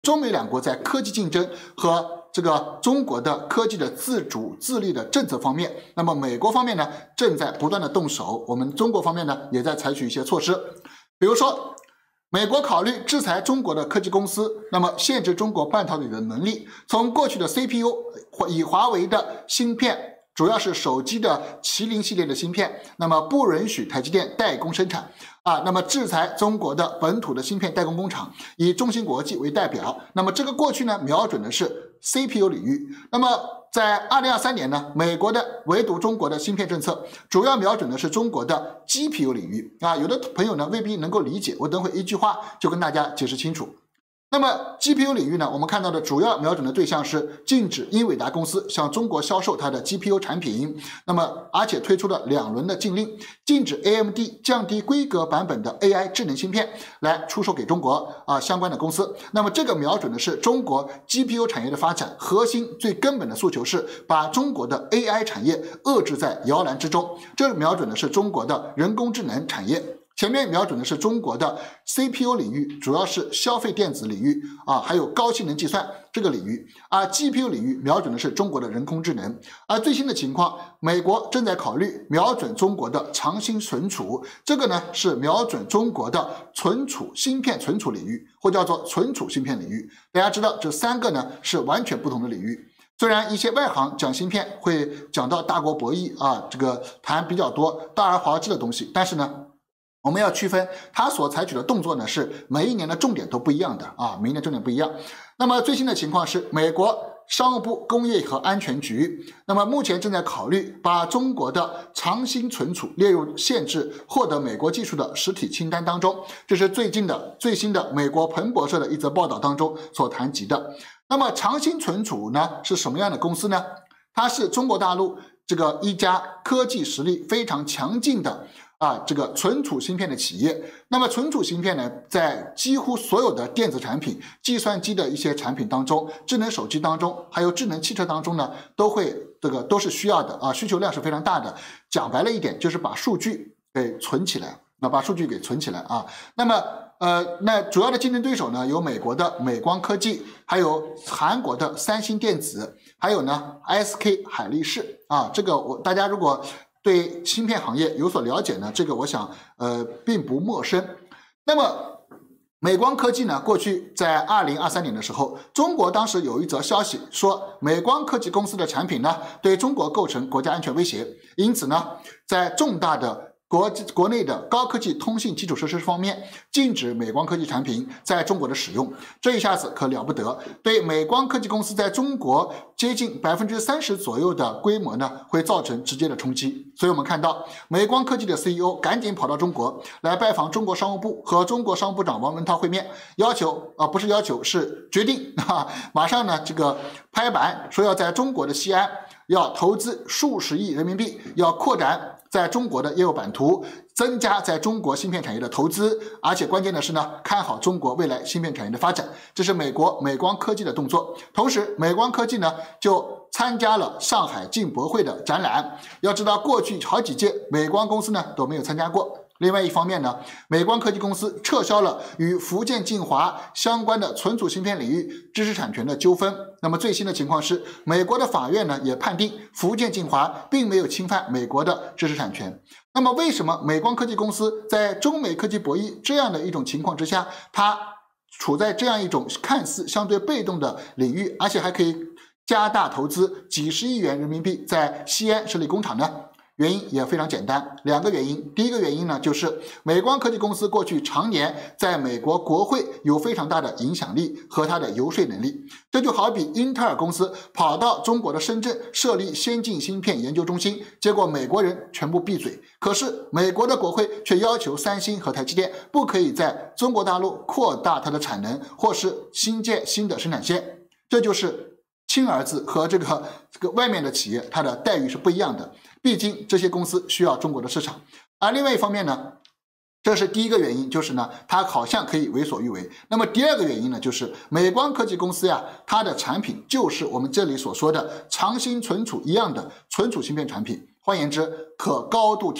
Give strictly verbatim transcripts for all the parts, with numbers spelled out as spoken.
中美两国在科技竞争和这个中国的科技的自主自立的政策方面，那么美国方面呢正在不断的动手，我们中国方面呢也在采取一些措施，比如说美国考虑制裁中国的科技公司，那么限制中国半导体的能力，从过去的 C P U 以华为的芯片，主要是手机的麒麟系列的芯片，那么不允许台积电代工生产啊，那么制裁中国的本土的芯片代工工厂，以中芯国际为代表，那么这个过去呢瞄准的是 C P U 领域，那么在二零二三年呢，美国的唯独中国的芯片政策主要瞄准的是中国的 G P U 领域啊，有的朋友呢未必能够理解，我等会一句话就跟大家解释清楚。那么 G P U 领域呢，我们看到的主要瞄准的对象是禁止英伟达公司向中国销售它的 G P U 产品，那么而且推出了两轮的禁令，禁止 A M D 降低规格版本的 A I 智能芯片来出售给中国啊相关的公司。那么这个瞄准的是中国 G P U 产业的发展，核心最根本的诉求是把中国的 A I 产业遏制在摇篮之中，这瞄准的是中国的人工智能产业。前面瞄准的是中国的 C P U 领域，主要是消费电子领域啊，还有高性能计算这个领域，而 G P U 领域瞄准的是中国的人工智能。而最新的情况，美国正在考虑瞄准中国的长芯存储，这个呢是瞄准中国的存储芯片存储领域，或叫做存储芯片领域。大家知道这三个呢是完全不同的领域。虽然一些外行讲芯片会讲到大国博弈啊，这个谈比较多大而化之的东西，但是呢我们要区分，它所采取的动作呢是每一年的重点都不一样的啊，每一年重点不一样。那么最新的情况是，美国商务部工业和安全局，那么目前正在考虑把中国的长芯存储列入限制获得美国技术的实体清单当中，这是最近的最新的美国彭博社的一则报道当中所谈及的。那么长芯存储呢是什么样的公司呢？它是中国大陆这个一家科技实力非常强劲的啊，这个存储芯片的企业。那么存储芯片呢，在几乎所有的电子产品、计算机的一些产品当中、智能手机当中，还有智能汽车当中呢，都会这个都是需要的啊，需求量是非常大的。讲白了一点，就是把数据给存起来，那把数据给存起来啊。那么呃，那主要的竞争对手呢，有美国的美光科技，还有韩国的三星电子，还有呢 S K 海力士啊。这个我大家如果对芯片行业有所了解呢，这个我想呃并不陌生。那么美光科技呢，过去在二零二三年的时候，中国当时有一则消息说，美光科技公司的产品呢对中国构成国家安全威胁，因此呢，在重大的国国内的高科技通信基础设施方面，禁止美光科技产品在中国的使用，这一下子可了不得，对美光科技公司在中国接近百分之三十左右的规模呢，会造成直接的冲击。所以我们看到，美光科技的 C E O 赶紧跑到中国来拜访中国商务部，和中国商务部长王文涛会面，要求啊、呃、不是要求，是决定啊，马上呢这个拍板说要在中国的西安要投资数十亿人民币，要扩展在中国的业务版图，增加在中国芯片产业的投资，而且关键的是呢，看好中国未来芯片产业的发展，这是美国美光科技的动作。同时，美光科技呢就参加了上海进博会的展览。要知道，过去好几届美光公司呢都没有参加过。另外一方面呢，美光科技公司撤销了与福建晋华相关的存储芯片领域知识产权的纠纷。那么最新的情况是，美国的法院呢也判定福建晋华并没有侵犯美国的知识产权。那么为什么美光科技公司在中美科技博弈这样的一种情况之下，它处在这样一种看似相对被动的领域，而且还可以加大投资几十亿元人民币在西安设立工厂呢？原因也非常简单，两个原因。第一个原因呢，就是美光科技公司过去常年在美国国会有非常大的影响力和它的游说能力。这就好比英特尔公司跑到中国的深圳设立先进芯片研究中心，结果美国人全部闭嘴。可是美国的国会却要求三星和台积电不可以在中国大陆扩大它的产能，或是新建新的生产线。这就是亲儿子和这个这个外面的企业，它的待遇是不一样的。毕竟这些公司需要中国的市场。而另外一方面呢，这是第一个原因，就是呢，它好像可以为所欲为。那么第二个原因呢，就是美光科技公司呀，它的产品就是我们这里所说的长芯存储一样的存储芯片产品，换言之，可高度替代。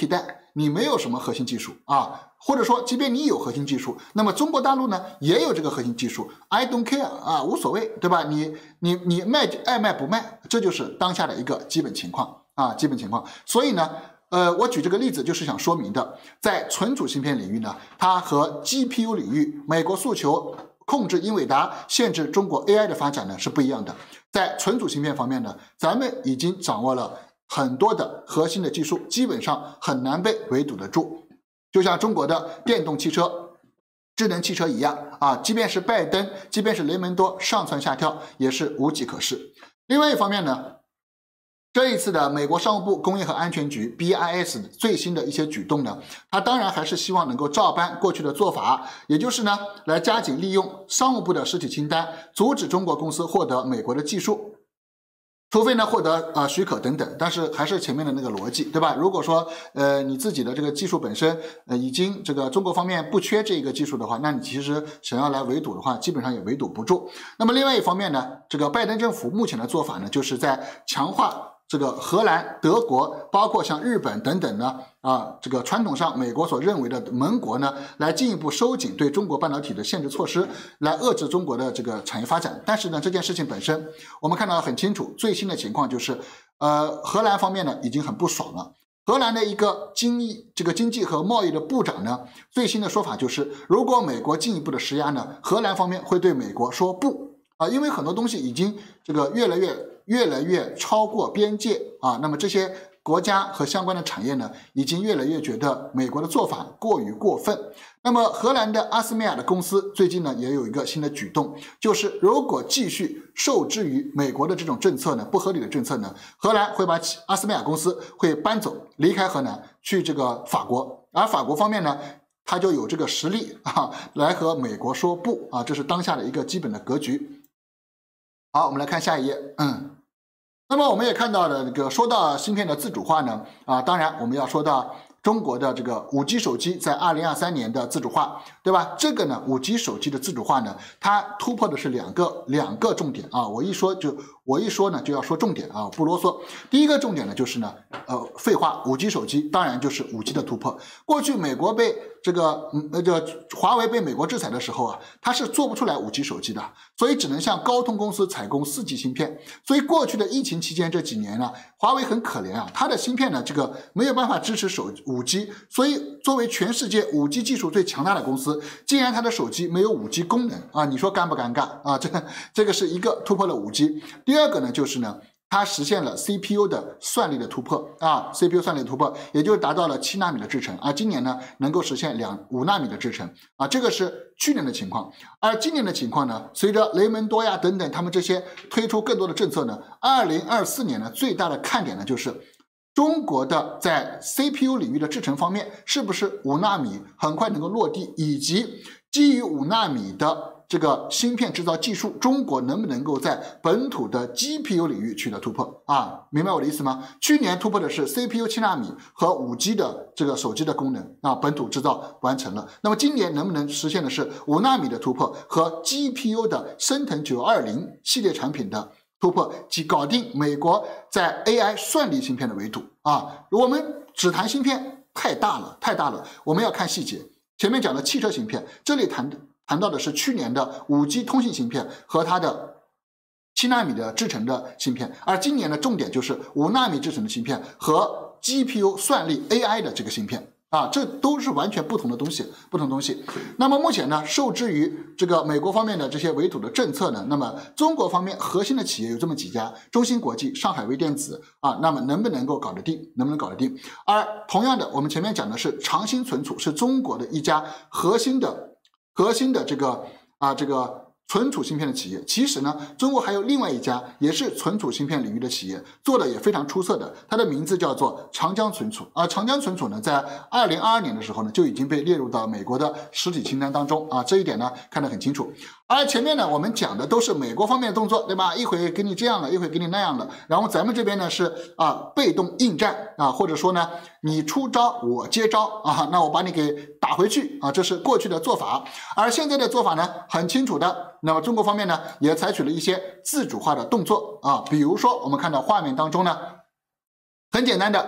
你没有什么核心技术啊，或者说即便你有核心技术，那么中国大陆呢也有这个核心技术 ，I don't care 啊，无所谓，对吧？你你你卖爱卖不卖，这就是当下的一个基本情况啊，基本情况。所以呢，呃，我举这个例子就是想说明的，在存储芯片领域呢，它和 G P U 领域，美国诉求控制英伟达，限制中国 A I 的发展呢是不一样的。在存储芯片方面呢，咱们已经掌握了很多的核心的技术，基本上很难被围堵得住。就像中国的电动汽车、智能汽车一样啊，即便是拜登，即便是雷蒙多上蹿下跳，也是无计可施。另外一方面呢，这一次的美国商务部工业和安全局 B I S 最新的一些举动呢，它当然还是希望能够照搬过去的做法，也就是呢，来加紧利用商务部的实体清单，阻止中国公司获得美国的技术。除非呢获得呃许可等等，但是还是前面的那个逻辑，对吧？如果说呃你自己的这个技术本身呃已经这个中国方面不缺这个技术的话，那你其实想要来围堵的话，基本上也围堵不住。那么另外一方面呢，这个拜登政府目前的做法呢，就是在强化这个荷兰、德国，包括像日本等等呢，啊，这个传统上美国所认为的盟国呢，来进一步收紧对中国半导体的限制措施，来遏制中国的这个产业发展。但是呢，这件事情本身，我们看到很清楚，最新的情况就是，呃，荷兰方面呢已经很不爽了。荷兰的一个经济这个经济和贸易的部长呢，最新的说法就是，如果美国进一步的施压呢，荷兰方面会对美国说不啊，因为很多东西已经这个越来越。越来越超过边界啊，那么这些国家和相关的产业呢，已经越来越觉得美国的做法过于过分。那么荷兰的阿斯麦亚的公司最近呢也有一个新的举动，就是如果继续受制于美国的这种政策呢，不合理的政策呢，荷兰会把阿斯麦亚公司会搬走，离开荷兰去这个法国，而法国方面呢，它就有这个实力啊，来和美国说不啊，这是当下的一个基本的格局。好，我们来看下一页。嗯，那么我们也看到了，这个说到芯片的自主化呢，啊，当然我们要说到中国的这个 五 G 手机在二零二三年的自主化，对吧？这个呢 五 G 手机的自主化呢，它突破的是两个两个重点啊。我一说就我一说呢就要说重点啊，不啰嗦。第一个重点呢就是呢，呃，废话 五 G 手机当然就是 五 G 的突破。过去美国被这个嗯那个华为被美国制裁的时候啊，它是做不出来 五 G 手机的，所以只能向高通公司采购 四 G 芯片。所以过去的疫情期间这几年呢，华为很可怜啊，它的芯片呢这个没有办法支持手 五 G， 所以作为全世界 五 G 技术最强大的公司，既然它的手机没有 五 G 功能啊，你说尴不尴尬啊？这个这个是一个突破了 五 G。第二个呢就是呢，它实现了 C P U 的算力的突破啊 ，C P U 算力的突破，也就是达到了七纳米的制程啊，今年呢能够实现两五纳米的制程啊，这个是去年的情况。而今年的情况呢，随着雷蒙多呀等等他们这些推出更多的政策呢，二零二四年呢最大的看点呢就是中国的在 C P U 领域的制程方面是不是五纳米很快能够落地，以及基于五纳米的这个芯片制造技术，中国能不能够在本土的 G P U 领域取得突破啊？明白我的意思吗？去年突破的是 C P U 七纳米和 五 G 的这个手机的功能啊，本土制造完成了。那么今年能不能实现的是五纳米的突破和 G P U 的升腾九二零系列产品的突破，即搞定美国在 A I 算力芯片的围堵啊？我们只谈芯片太大了，太大了，我们要看细节。前面讲的汽车芯片，这里谈谈到的是去年的 五 G 通信芯片和它的七纳米的制程的芯片，而今年的重点就是五纳米制程的芯片和 G P U 算力 A I 的这个芯片啊，这都是完全不同的东西，不同东西。那么目前呢，受制于这个美国方面的这些围堵的政策呢，那么中国方面核心的企业有这么几家，中芯国际、上海微电子啊，那么能不能够搞得定？能不能搞得定？而同样的，我们前面讲的是长兴存储，是中国的一家核心的。核心的这个啊这个存储芯片的企业，其实呢，中国还有另外一家也是存储芯片领域的企业，做的也非常出色的，它的名字叫做长江存储。而长江存储呢，在二零二二年的时候呢，就已经被列入到美国的实体清单当中啊，这一点呢看得很清楚。而前面呢，我们讲的都是美国方面的动作，对吧？一会给你这样了，一会给你那样了，然后咱们这边呢是啊被动应战啊，或者说呢你出招我接招啊，那我把你给打回去啊，这是过去的做法。而现在的做法呢很清楚的，那么中国方面呢也采取了一些自主化的动作啊，比如说我们看到画面当中呢，很简单的，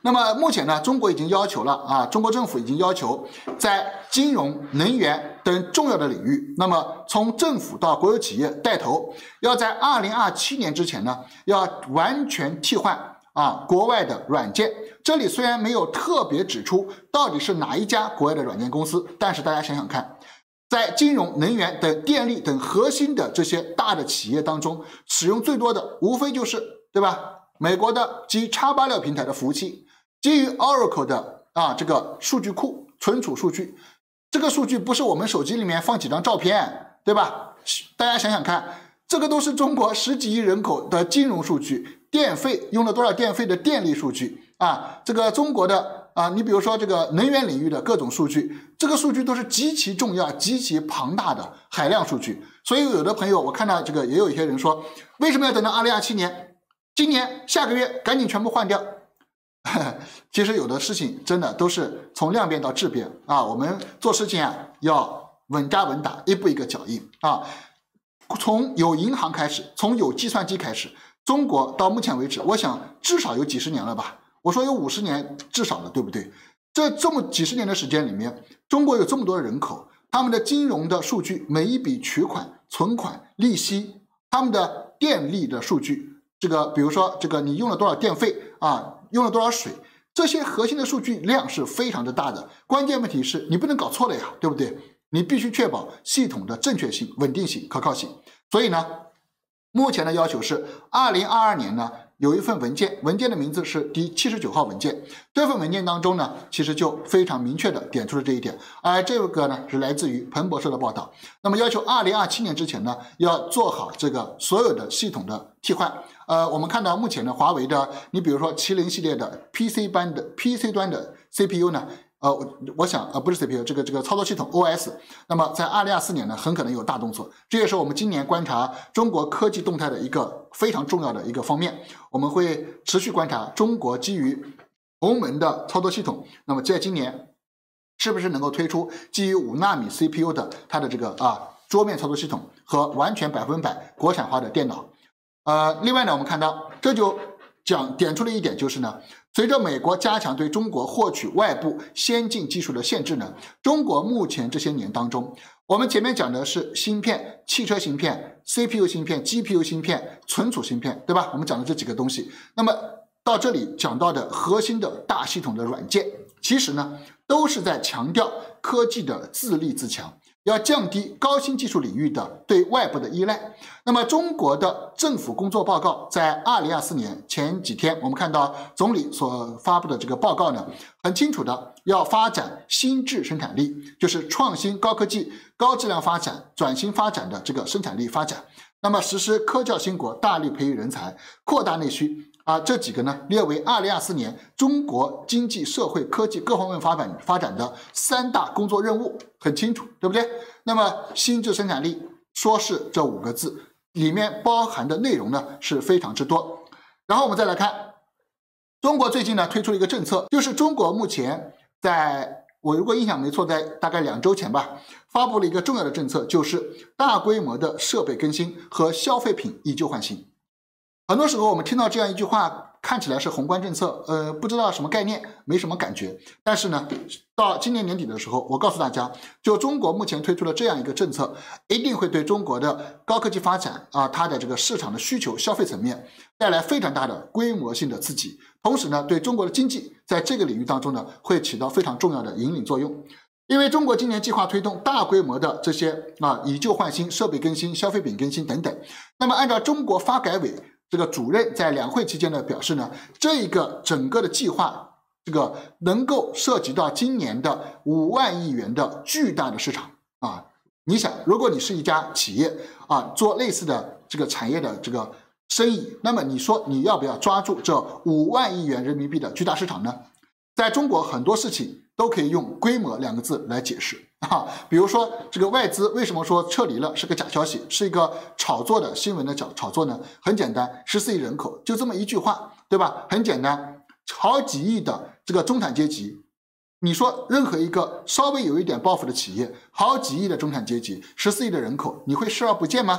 那么目前呢，中国已经要求了啊，中国政府已经要求在金融、能源等重要的领域，那么从政府到国有企业带头，要在二零二七年之前呢，要完全替换啊国外的软件。这里虽然没有特别指出到底是哪一家国外的软件公司，但是大家想想看，在金融、能源等电力等核心的这些大的企业当中，使用最多的无非就是对吧？美国的基于 X 八六 平台的服务器，基于 Oracle 的啊这个数据库存储数据，这个数据不是我们手机里面放几张照片，对吧？大家想想看，这个都是中国十几亿人口的金融数据，电费用了多少电费的电力数据啊，这个中国的啊，你比如说这个能源领域的各种数据，这个数据都是极其重要、极其庞大的海量数据。所以有的朋友我看到这个也有一些人说，为什么要等到二零二七年？今年下个月赶紧全部换掉。其实有的事情真的都是从量变到质变啊，我们做事情啊要稳扎稳打，一步一个脚印啊。从有银行开始，从有计算机开始，中国到目前为止，我想至少有几十年了吧。我说有五十年至少了，对不对？这这么几十年的时间里面，中国有这么多的人口，他们的金融的数据，每一笔取款、存款、利息，他们的电力的数据。这个比如说这个你用了多少电费啊，用了多少水，这些核心的数据量是非常的大的。关键问题是你不能搞错了呀，对不对？你必须确保系统的正确性、稳定性、可靠性。所以呢，目前的要求是二零二二年呢有一份文件，文件的名字是第七十九号文件。这份文件当中呢，其实就非常明确的点出了这一点。而这个呢是来自于彭博社的报道。那么要求二零二七年之前呢，要做好这个所有的系统的替换。呃，我们看到目前的华为的，你比如说麒麟系列的 P C 端的 P C 端的 C P U 呢，呃，我我想呃不是 C P U， 这个这个操作系统 O S， 那么在二零二四年呢，很可能有大动作。这也是我们今年观察中国科技动态的一个非常重要的一个方面。我们会持续观察中国基于鸿蒙的操作系统，那么在今年是不是能够推出基于五纳米 C P U 的它的这个啊桌面操作系统和完全百分百国产化的电脑。呃，另外呢，我们看到这就讲点出了一点，就是呢，随着美国加强对中国获取外部先进技术的限制呢，中国目前这些年当中，我们前面讲的是芯片、汽车芯片、C P U 芯片、G P U 芯片、存储芯片，对吧？我们讲的这几个东西。那么到这里讲到的核心的大系统的软件，其实呢，都是在强调科技的自立自强。要降低高新技术领域的对外部的依赖。那么中国的政府工作报告在二零二四年前几天，我们看到总理所发布的这个报告呢，很清楚的要发展新质生产力，就是创新高科技、高质量发展、转型发展的这个生产力发展。那么实施科教兴国，大力培育人才，扩大内需。啊，这几个呢列为二零二四年中国经济社会科技各方面发展发展的三大工作任务，很清楚，对不对？那么新质生产力说是这五个字里面包含的内容呢是非常之多。然后我们再来看中国最近呢推出了一个政策，就是中国目前在我如果印象没错，在大概两周前吧，发布了一个重要的政策，就是大规模的设备更新和消费品以旧换新。很多时候我们听到这样一句话，看起来是宏观政策，呃，不知道什么概念，没什么感觉。但是呢，到今年年底的时候，我告诉大家，就中国目前推出的这样一个政策，一定会对中国的高科技发展啊，它的这个市场的需求、消费层面带来非常大的规模性的刺激。同时呢，对中国的经济在这个领域当中呢，会起到非常重要的引领作用。因为中国今年计划推动大规模的这些啊以旧换新、设备更新、消费品更新等等。那么按照中国发改委这个主任在两会期间的表示呢，这一个整个的计划，这个能够涉及到今年的五万亿元的巨大的市场啊！你想，如果你是一家企业啊，做类似的这个产业的这个生意，那么你说你要不要抓住这五万亿元人民币的巨大市场呢？在中国很多事情都可以用规模两个字来解释啊，比如说这个外资为什么说撤离了是个假消息，是一个炒作的新闻的炒炒作呢？很简单，十四亿人口就这么一句话，对吧？很简单，好几亿的这个中产阶级，你说任何一个稍微有一点抱负的企业，好几亿的中产阶级，十四亿的人口，你会视而不见吗？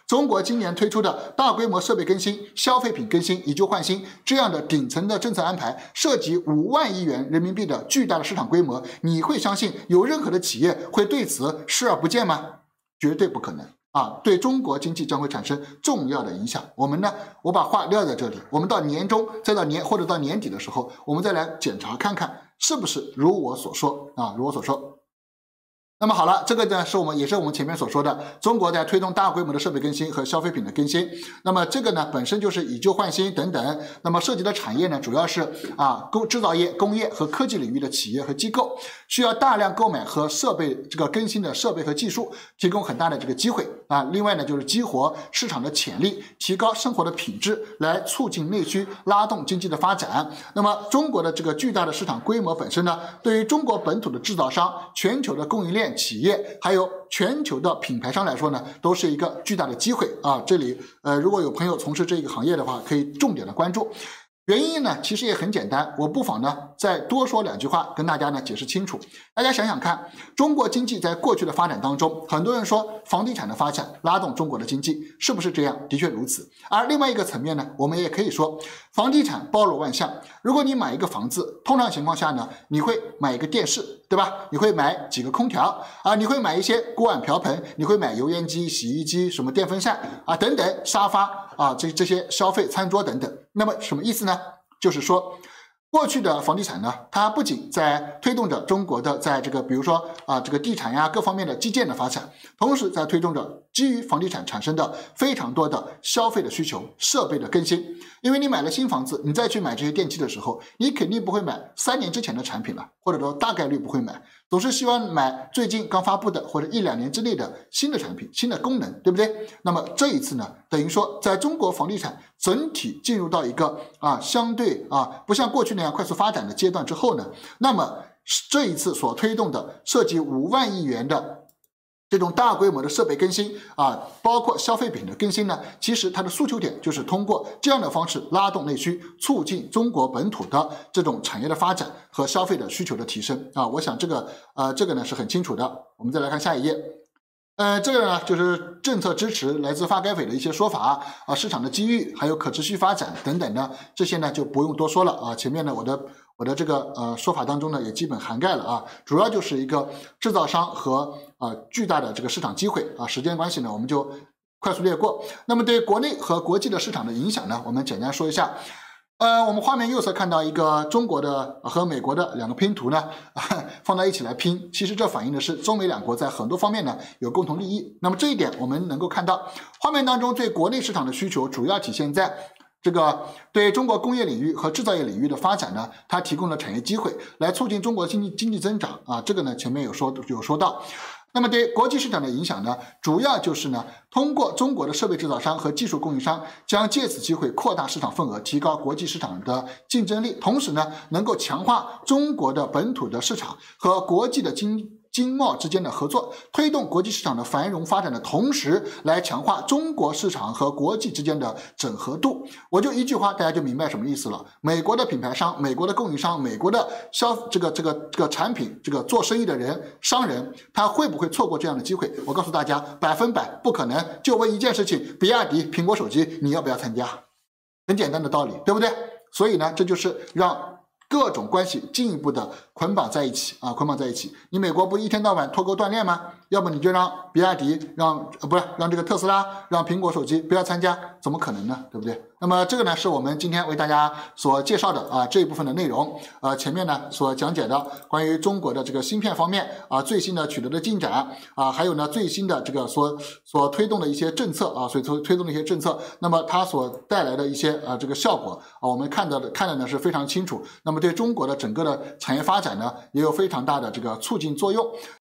中国今年推出的大规模设备更新、消费品更新、以旧换新这样的顶层的政策安排，涉及五万亿元人民币的巨大的市场规模，你会相信有任何的企业会对此视而不见吗？绝对不可能啊！对中国经济将会产生重要的影响。我们呢，我把话撂在这里，我们到年中，再到年或者到年底的时候，我们再来检查看看是不是如我所说啊，如我所说。那么好了，这个呢是我们也是我们前面所说的，中国在推动大规模的设备更新和消费品的更新。那么这个呢本身就是以旧换新等等，那么涉及的产业呢主要是啊工制造业、工业和科技领域的企业和机构，需要大量购买和设备这个更新的设备和技术，提供很大的这个机会啊。另外呢就是激活市场的潜力，提高生活的品质，来促进内需，拉动经济的发展。那么中国的这个巨大的市场规模本身呢，对于中国本土的制造商、全球的供应链企业还有全球的品牌商来说呢，都是一个巨大的机会啊！这里呃，如果有朋友从事这个行业的话，可以重点的关注。原因呢，其实也很简单，我不妨呢再多说两句话，跟大家呢解释清楚。大家想想看，中国经济在过去的发展当中，很多人说房地产的发展拉动中国的经济，是不是这样？的确如此。而另外一个层面呢，我们也可以说，房地产包罗万象。如果你买一个房子，通常情况下呢，你会买一个电视，对吧？你会买几个空调啊？你会买一些锅碗瓢盆，你会买油烟机、洗衣机、什么电风扇啊等等，沙发啊，这这些消费餐桌等等。那么什么意思呢？就是说，过去的房地产呢，它不仅在推动着中国的在这个比如说啊这个地产呀各方面的基建的发展，同时在推动着基于房地产产生的非常多的消费的需求、设备的更新。因为你买了新房子，你再去买这些电器的时候，你肯定不会买三年之前的产品了，或者说大概率不会买，总是希望买最近刚发布的或者一两年之内的新的产品、新的功能，对不对？那么这一次呢，等于说在中国房地产整体进入到一个啊相对啊不像过去那样快速发展的阶段之后呢，那么这一次所推动的涉及五万亿元的这种大规模的设备更新啊，包括消费品的更新呢，其实它的诉求点就是通过这样的方式拉动内需，促进中国本土的这种产业的发展和消费的需求的提升啊。我想这个呃这个呢是很清楚的。我们再来看下一页。呃，这个呢就是政策支持来自发改委的一些说法啊，市场的机遇，还有可持续发展等等呢，这些呢就不用多说了啊。前面呢我的我的这个呃说法当中呢也基本涵盖了啊，主要就是一个制造商和啊、呃、巨大的这个市场机会啊。时间关系呢，我们就快速略过。那么对国内和国际的市场的影响呢，我们简单说一下。呃，我们画面右侧看到一个中国的和美国的两个拼图呢，放在一起来拼，其实这反映的是中美两国在很多方面呢有共同利益。那么这一点我们能够看到，画面当中对国内市场的需求主要体现在这个对中国工业领域和制造业领域的发展呢，它提供了产业机会，来促进中国经济经济增长啊。这个呢前面有说有说到。那么对国际市场的影响呢，主要就是呢，通过中国的设备制造商和技术供应商将借此机会扩大市场份额，提高国际市场的竞争力，同时呢，能够强化中国的本土的市场和国际的经经贸之间的合作，推动国际市场的繁荣发展的同时，来强化中国市场和国际之间的整合度。我就一句话，大家就明白什么意思了。美国的品牌商、美国的供应商、美国的消这个这个这个产品这个做生意的人、商人，他会不会错过这样的机会？我告诉大家，百分百不可能。就问一件事情，比亚迪、苹果手机，你要不要参加？很简单的道理，对不对？所以呢，这就是让各种关系进一步的捆绑在一起啊，捆绑在一起。你美国不一天到晚脱钩断链吗？要不你就让比亚迪，让呃不是让这个特斯拉，让苹果手机不要参加，怎么可能呢？对不对？那么这个呢，是我们今天为大家所介绍的啊这一部分的内容。呃，前面呢所讲解的关于中国的这个芯片方面啊最新的取得的进展啊，还有呢最新的这个所所推动的一些政策啊，所推推动的一些政策，那么它所带来的一些啊这个效果啊，我们看到的看的呢是非常清楚。那么对中国的整个的产业发展呢，也有非常大的这个促进作用。